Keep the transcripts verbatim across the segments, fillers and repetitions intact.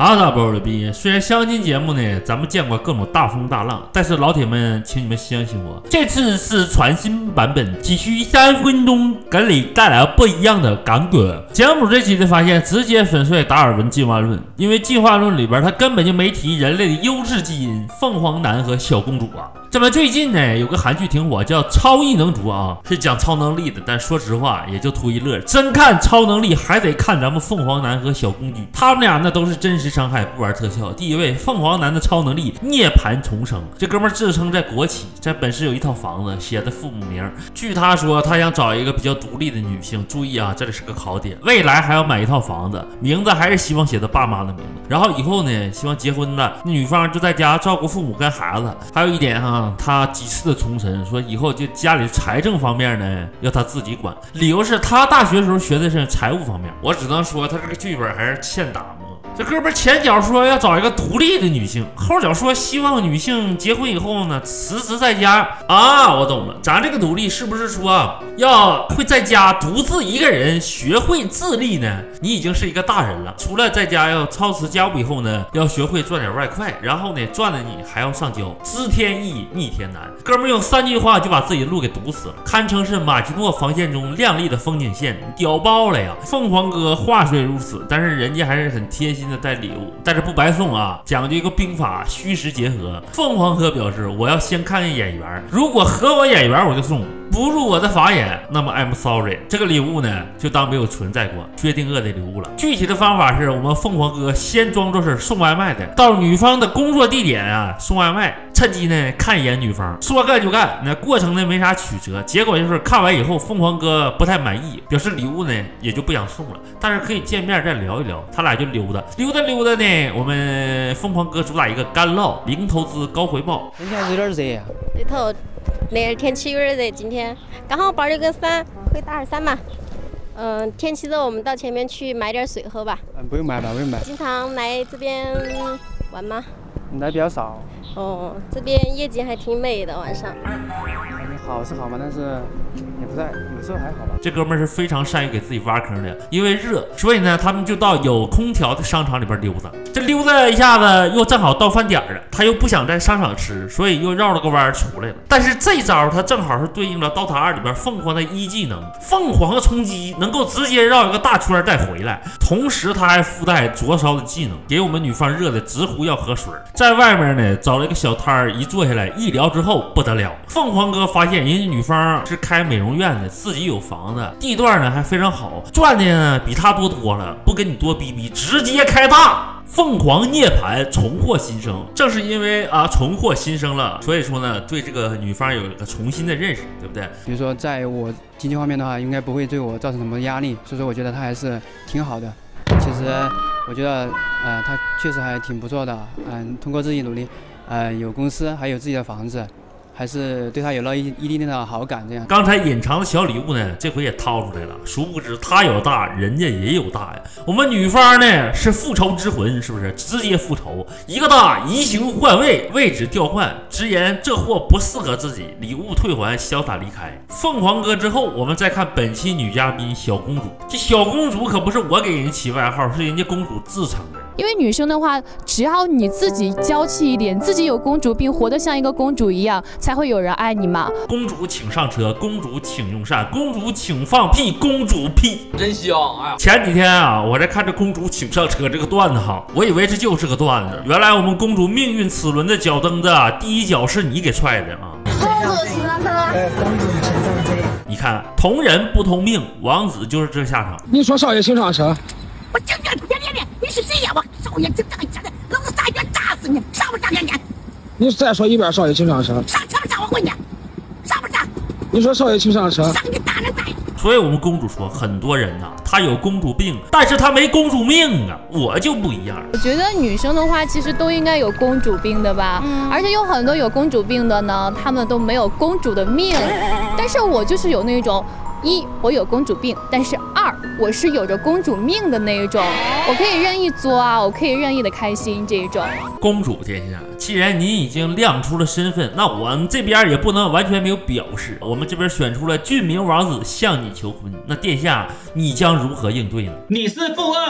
好的，宝贝逼，虽然相亲节目呢，咱们见过各种大风大浪，但是老铁们，请你们相信我，这次是全新版本，只需三分钟，给你带来不一样的感觉。节目这期的发现直接粉碎达尔文进化论，因为进化论里边它根本就没提人类的优质基因凤凰男和小公主啊。这么最近呢，有个韩剧挺火，叫《超异能族》啊，是讲超能力的，但说实话也就图一乐。真看超能力还得看咱们凤凰男和小公主，他们俩那都是真实伤害，不玩特效。第一位，凤凰男的超能力涅槃重生，这哥们儿自称在国企，在本市有一套房子，写的父母名。据他说，他想找一个比较独立的女性。注意啊，这里是个考点，未来还要买一套房子，名字还是希望写的爸妈的名字。然后以后呢，希望结婚了，那女方就在家照顾父母跟孩子。还有一点哈、啊。他几次的重申说，以后就家里财政方面呢要他自己管，理由是他大学时候学的是财务方面。我只能说他这个剧本还是欠打磨。这哥们前脚说要找一个独立的女性，后脚说希望女性结婚以后呢辞职在家啊。我懂了，咱这个独立是不是说要会在家独自一个人学会自立呢？你已经是一个大人了，除了在家要操持家务以后呢，要学会赚点外快，然后呢赚了你还要上交，知天意逆天难。哥们用三句话就把自己的路给堵死了，堪称是马奇诺防线中亮丽的风景线，屌爆了呀！凤凰哥话虽如此，但是人家还是很贴心的带礼物，但是不白送啊，讲究一个兵法虚实结合。凤凰哥表示，我要先看看眼缘，如果合我眼缘我就送，不入我的法眼，那么 I'm sorry， 这个礼物呢就当没有存在过，薛定谔的礼物了。具体的方法是我们凤凰哥先装作是送外卖的，到女方的工作地点啊送外卖，趁机呢看一眼女方，说干就干。那过程呢没啥曲折，结果就是看完以后凤凰哥不太满意，表示礼物呢也就不想送了，但是可以见面再聊一聊。他俩就溜达溜达溜达呢，我们凤凰哥主打一个干唠，零投资高回报。 今天有点热呀， 里头那天气有点热，今天刚好抱了个伞，可以打点伞嘛。嗯，天气热，我们到前面去买点水喝吧。 嗯，不用买吧，不用买。 经常来这边玩吗？ 来比较少。 哦，这边夜景还挺美的，晚上。 好是好嘛，但是也不在，有时候还好吧。 这哥们是非常善于给自己挖坑的，因为热，所以呢，他们就到有空调的商场里边溜达。这溜达一下子，又正好到饭点了，他又不想在商场吃，所以又绕了个弯出来了。但是这招他正好是对应了《刀塔二》里边凤凰的一技能——凤凰冲击，能够直接绕一个大圈再回来。同时，他还附带灼烧的技能，给我们女方热的直呼要喝水。在外面呢，找了一个小摊儿，一坐下来一聊之后不得了，凤凰哥发现人家女方是开美容院的，自己有房子，地段呢还非常好，赚的呢比他多多了，不跟你多逼逼，直接开大。凤凰涅槃重获新生，正是因为啊重获新生了，所以说呢对这个女方有一个重新的认识，对不对？ 比如说在我经济方面的话，应该不会对我造成什么压力，所以说我觉得他还是挺好的。其实我觉得呃他确实还挺不错的，嗯，通过自己努力，呃有公司还有自己的房子，还是对他有了一一定的好感。这样， 刚才隐藏的小礼物呢，这回也掏出来了。殊不知他有大，人家也有大呀。我们女方呢是复仇之魂，是不是？直接复仇，一个大移形换位，位置调换，直言这货不适合自己，礼物退还，潇洒离开。凤凰哥之后，我们再看本期女嘉宾小公主。这小公主可不是我给人起外号，是人家公主自称的。 因为女生的话，只要你自己娇气一点，自己有公主病，活得像一个公主一样，才会有人爱你嘛。 公主请上车，公主请用膳，公主请放屁，公主屁真香啊！ 前几天啊，我在看这公主请上车这个段子哈，我以为这就是个段子，原来我们公主命运齿轮的脚蹬子啊，第一脚是你给踹的啊。 公主请上车，公主请上车。 你看，同人不同命，王子就是这下场。 你说少爷请上车。 我讲讲别别别，你是谁呀？我少爷这这这的，老子大约炸死你！上不上两天？ 你再说一遍，少爷请上车。 上车不上？我问你，上不上？ 你说少爷请上车。 上你大人带。 所以我们公主说，很多人呐、啊，她有公主病，但是她没公主命啊。我就不一样。 我觉得女生的话，其实都应该有公主病的吧，嗯、而且有很多有公主病的呢，她们都没有公主的命。但是我就是有那种。一，我有公主病，但是二，我是有着公主命的那一种，我可以任意作啊，我可以任意的开心这一种。 公主殿下，既然您已经亮出了身份，那我们这边也不能完全没有表示。我们这边选出了俊明王子向你求婚，那殿下你将如何应对呢？ 你是负二，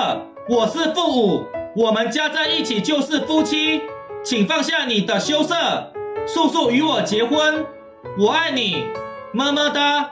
我是父武，我们家在一起就是夫妻，请放下你的羞涩，速速与我结婚，我爱你，么么哒。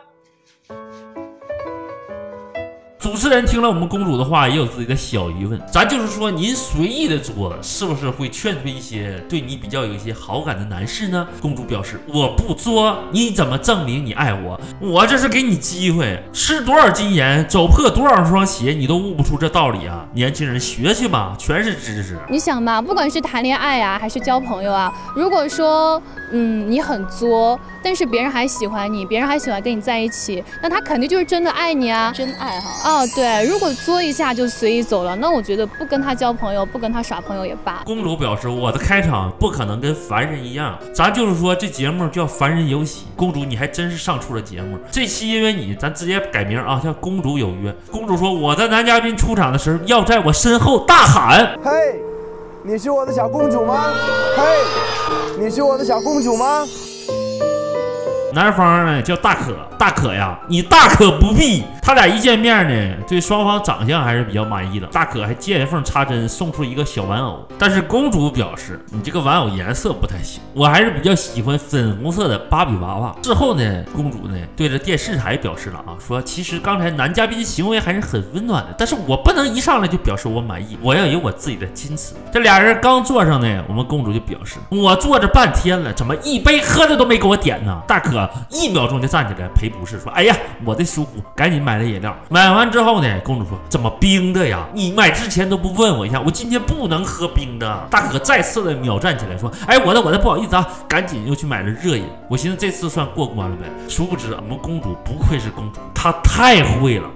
主持人听了我们公主的话，也有自己的小疑问。咱就是说，您随意的作，是不是会劝退一些对你比较有一些好感的男士呢？公主表示，我不作，你怎么证明你爱我？我这是给你机会，吃多少斤盐，走破多少双鞋，你都悟不出这道理啊！年轻人学去吧，全是知识。 你想嘛，不管是谈恋爱啊，还是交朋友啊，如果说，嗯，你很作，但是别人还喜欢你，别人还喜欢跟你在一起，那他肯定就是真的爱你啊， 真爱哈。 哦，对，如果作一下就随意走了，那我觉得不跟他交朋友，不跟他耍朋友也罢。 公主表示，我的开场不可能跟凡人一样，咱就是说这节目叫凡人有喜。公主，你还真是上出了节目。这期因为你，咱直接改名啊，叫公主有约。公主说，我的男嘉宾出场的时候，要在我身后大喊： 嘿，你是我的小公主吗？嘿，你是我的小公主吗？ 男方呢叫大可，大可呀，你大可不必。他俩一见面呢，对双方长相还是比较满意的。大可还见缝插针送出一个小玩偶，但是公主表示，你这个玩偶颜色不太行，我还是比较喜欢粉红色的芭比娃娃。事后呢，公主呢对着电视台表示了啊，说其实刚才男嘉宾的行为还是很温暖的，但是我不能一上来就表示我满意，我要有我自己的坚持。这俩人刚坐上呢，我们公主就表示，我坐着半天了，怎么一杯喝的都没给我点呢？大可一秒钟就站起来赔不是，说哎呀，我的疏忽，赶紧买了饮料。买完之后呢，公主说怎么冰的呀？你买之前都不问我一下，我今天不能喝冰的。大可再次的秒站起来说，哎，我的我的，不好意思啊，赶紧又去买了热饮。我寻思这次算过关了呗，殊不知我们公主不愧是公主，她太会了。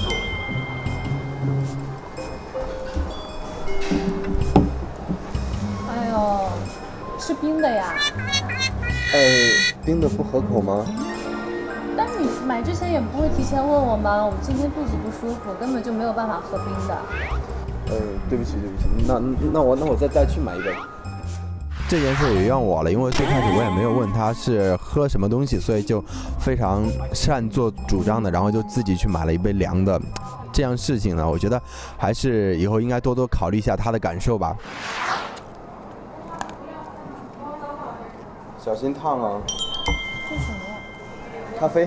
哎呦，是冰的呀？ 呃，冰的不合口吗？ 但是你买之前也不会提前问我吗？我今天肚子不舒服，根本就没有办法喝冰的。 呃，对不起，对不起，那那我那我再再去买一杯。这件事也怨我了，因为最开始我也没有问他是喝什么东西，所以就非常擅作主张的，然后就自己去买了一杯凉的。这样事情呢，我觉得还是以后应该多多考虑一下他的感受吧。小心烫啊！ 这是什么呀？ 咖啡。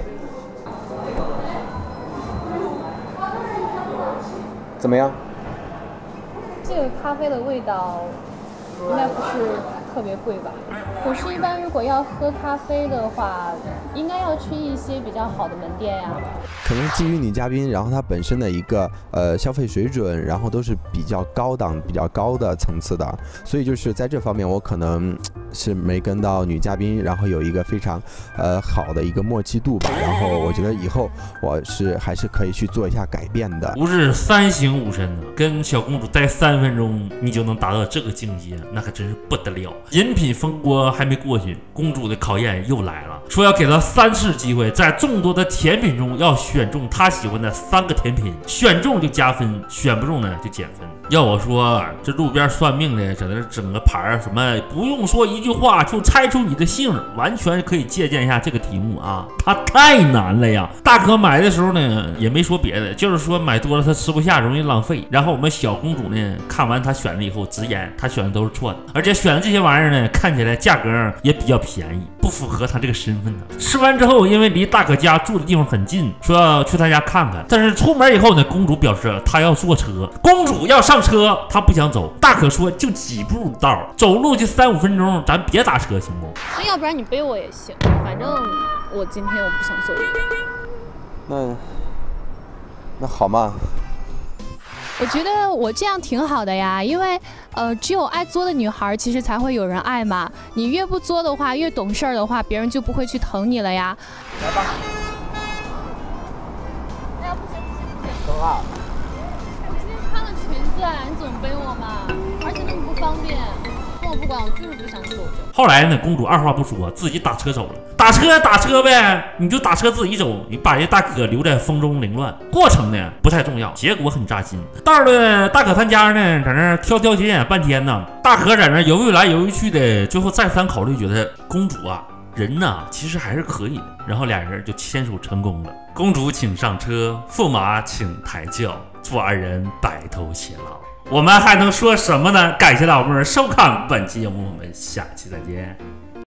怎么样？ 这个咖啡的味道应该不是特别贵吧？我是一般如果要喝咖啡的话，应该要去一些比较好的门店呀。 可能基于女嘉宾，然后她本身的一个呃消费水准，然后都是比较高档、比较高的层次的，所以就是在这方面，我可能是没跟到女嘉宾，然后有一个非常呃好的一个默契度吧。然后我觉得以后我是还是可以去做一下改变的。 不是三省吾身的，跟小公主待三分钟，你就能达到这个境界，那可真是不得了。饮品风波还没过去，公主的考验又来了，说要给她三次机会，在众多的甜品中要选中她喜欢的三个甜品，选中就加分，选不中呢就减分。要我说，这路边算命的在那整个牌儿，什么不用说一句话就猜出你的姓，完全可以借鉴一下这个题目啊，它太难了呀。大可买的时候呢，也没说别的，就是说买多了她吃不下，容易浪费。然后我们小公主呢，看完她选了以后，直言她选的都是错的，而且选的这些玩意儿呢，看起来价格也比较便宜，不符合她这个身份呢。吃完之后，因为离大可家住的地方很近，说要去她家看看。但是出门以后呢，公主表示她要坐车，公主要上车，她不想走。大可说就几步道，走路就三五分钟，咱别打车行不？ 那要不然你背我也行，反正我今天我不想走。 那那好嘛。 我觉得我这样挺好的呀，因为呃，只有爱作的女孩其实才会有人爱嘛。你越不作的话，越懂事儿的话，别人就不会去疼你了呀。 来吧。 哎呀，不行不行不行！ 等啊！ 我今天穿了裙子，你怎么背我嘛？而且那么不方便。那我不管，我就是不想走着。 后来呢，公主二话不说，自己打车走了。打车打车呗，你就打车自己走，你把这大可留在风中凌乱。过程呢不太重要，结果很扎心。到了大可他家呢，在那挑挑拣拣半天呢。大可在那犹豫来犹豫去的，最后再三考虑，觉得公主啊人呐，其实还是可以的。然后俩人就牵手成功了。公主请上车，驸马请抬轿，祝二人白头偕老。我们还能说什么呢？感谢老妹儿收看本期节目，我们下期再见。